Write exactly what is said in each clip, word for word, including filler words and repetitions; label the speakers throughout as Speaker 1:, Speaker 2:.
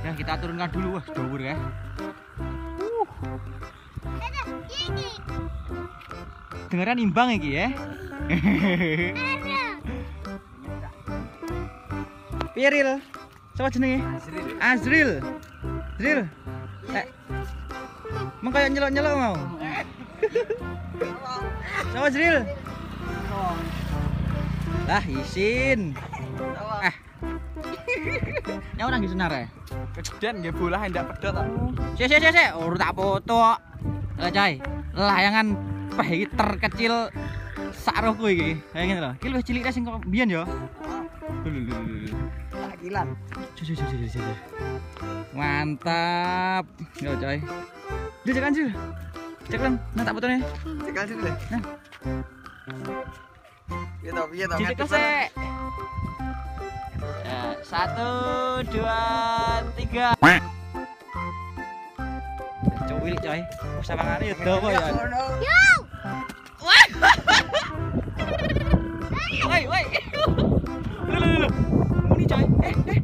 Speaker 1: Ya kita turunkan dulu, wah dawur ya. Uh. Dengeran imbang iki ya. Piril. Siapa jenenge? Azril. Azril. Eh. Emang kayak nyelok-nyelok mau? Siapa Azril? Lah isin. Eh. Nya orang di senar ya?
Speaker 2: Kegedean nggih bola ndak pedot ta.
Speaker 1: Sik sik sik sik, ora tak foto. Lah coy, layangan peh terkecil sakrohku iki. Ha ngene lho. Iki luwih cilik sing mbiyen ya. Lho lho lho.
Speaker 2: Tak kilan.
Speaker 1: Mantap. Yo coy. Dia cekan sih. Cek lang, nah tak fotone.
Speaker 2: Cekan sini deh.
Speaker 1: Nah.
Speaker 2: Piye to, piye to?
Speaker 1: Cek sik. Ya, satu, dua, tiga. Cuwil coy. Sawangane yo dawa ya.
Speaker 3: Yo.
Speaker 1: Woi. Woi, woi. Lho lho lho. Muni coy. Eh, eh.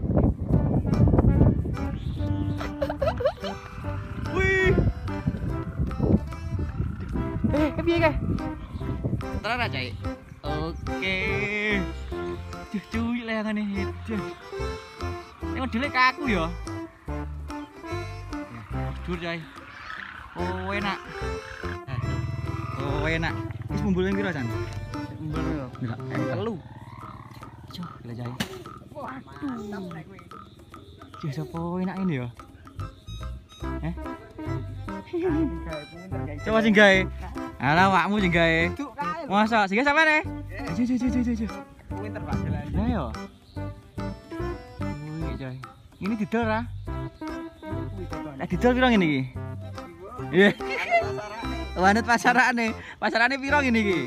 Speaker 1: Wih. Eh, kepiye kae? Tenang aja, coy. Oke. Duh, cuy layangane hedan. Ini modelnya kaku ya. Dur coy. Oh enak. Oh enak. Wis mumbulnya piro, San?
Speaker 2: Mumbul
Speaker 1: Enggak, em telu. Coh, gila coy.
Speaker 2: Waduh.
Speaker 1: Cih, sapa enak ini ya? Eh? Coba sing gawe. Alah, awakmu sing gawe. Masa sing sampean e? Ayo, ayo, ayo, ayo, ayo.
Speaker 2: Pinter Pak jalan.
Speaker 1: Nah yo. Wih, coy. Ini didol ra? Nek didol piro ngene iki? Iya. Wanut pasarane. Pasarane piro ngene iki?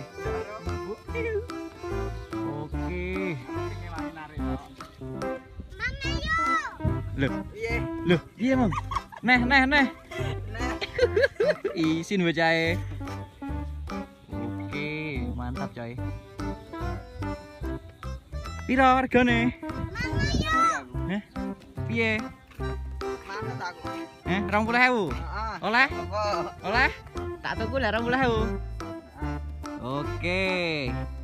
Speaker 1: Oke. Loh.
Speaker 2: Piye?
Speaker 1: Loh, piye, Mam? Neh, neh, neh. Isin bocahe. Oke, mantap coy. Piro hargane? Heh? Piye?
Speaker 2: Mana tak aku?
Speaker 1: Eh, dua puluh ribu.
Speaker 2: Heeh.
Speaker 1: Oleh?
Speaker 2: Apa?
Speaker 1: Oleh? Tak tuku lah dua puluh ribu. Oke.